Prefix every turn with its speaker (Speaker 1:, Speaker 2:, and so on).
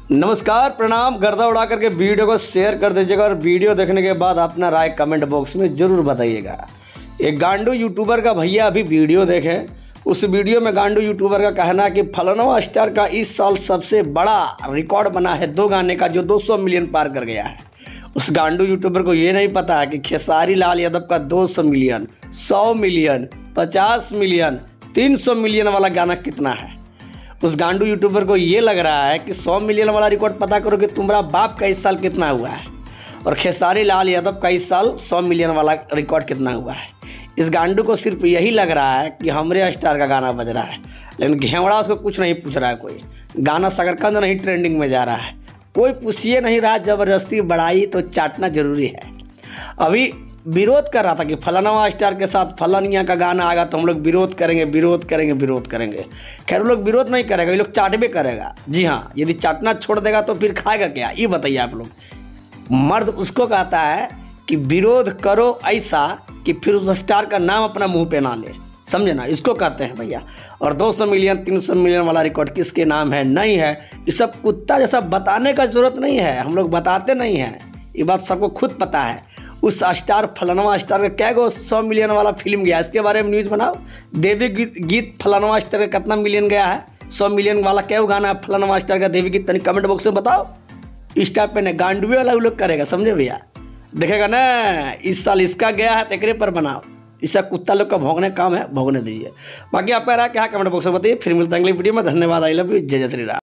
Speaker 1: नमस्कार, प्रणाम। गर्दा उड़ा करके वीडियो को शेयर कर दीजिएगा और वीडियो देखने के बाद अपना राय कमेंट बॉक्स में ज़रूर बताइएगा। एक गांडू यूट्यूबर का भैया अभी वीडियो देखें, उस वीडियो में गांडू यूट्यूबर का कहना है कि फलाना स्टार का इस साल सबसे बड़ा रिकॉर्ड बना है 2 गाने का, जो 200 मिलियन पार कर गया है। उस गांडू यूट्यूबर को ये नहीं पता है कि खेसारी लाल यादव का 200 मिलियन, 100 मिलियन, 50 मिलियन, 300 मिलियन वाला गाना कितना है। उस गांडू यूट्यूबर को ये लग रहा है कि 100 मिलियन वाला रिकॉर्ड पता करो कि तुम्हारा बाप का इस साल कितना हुआ है, और खेसारी लाल यादव का इस साल 100 मिलियन वाला रिकॉर्ड कितना हुआ है। इस गांडू को सिर्फ यही लग रहा है कि हमरे स्टार का गाना बज रहा है, लेकिन घेवड़ा उसको कुछ नहीं पूछ रहा है। कोई गाना शकरकंद नहीं ट्रेंडिंग में जा रहा है, कोई पूछिए नहीं रहा। ज़बरदस्ती बढ़ाई तो चाटना जरूरी है। अभी विरोध कर रहा था कि फलाना स्टार के साथ फलानिया का गाना आएगा तो हम लोग विरोध करेंगे, विरोध करेंगे, विरोध करेंगे। खैर, वो लोग विरोध नहीं करेगा, ये लोग चाटबे करेगा। जी हाँ, यदि चाटना छोड़ देगा तो फिर खाएगा क्या, ये बताइए आप लोग। मर्द उसको कहता है कि विरोध करो ऐसा कि फिर उस स्टार का नाम अपना मुंह पे ना ले, समझे ना, इसको कहते हैं भैया। और 200 मिलियन 300 मिलियन वाला रिकॉर्ड किसके नाम है, नहीं है। ये सब कुत्ता जैसा बताने का जरूरत नहीं है, हम लोग बताते नहीं हैं, ये बात सबको खुद पता है। उस स्टार फलाना स्टार का क्या गो 100 मिलियन वाला फिल्म गया, इसके बारे में न्यूज़ बनाओ। देवी गीत फलाना स्टार का कितना मिलियन गया है, 100 मिलियन वाला क्या गाना है फलाना स्टार का देवी गीत, तनी कमेंट बॉक्स में बताओ। इस टाइप पे न गांडुए वाला वो लोग करेगा, समझे भैया। देखेगा ना, इस साल इसका गया है तो एकरे पर बनाओ। इसका कुत्ता लोग का भोगने काम है, भोगने दीजिए। बाकी आपका राय क्या कमेंट बॉक्स में बताइए। फिर मिलता है अगली वीडियो में। धन्यवाद। I love you. जय जय श्री राम।